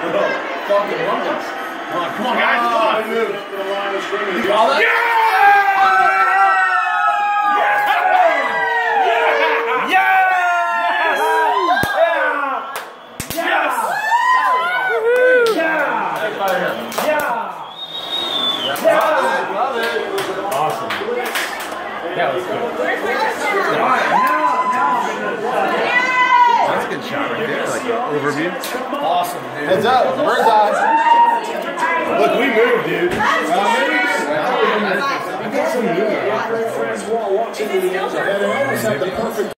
Fucking Olympics. Come on, guys. Come on. You call that? Yeah! Awesome. That was good. That's a good shot right there, like an overview. Awesome, dude. Heads up, bird's eye. Look, we moved, dude. I got some movement.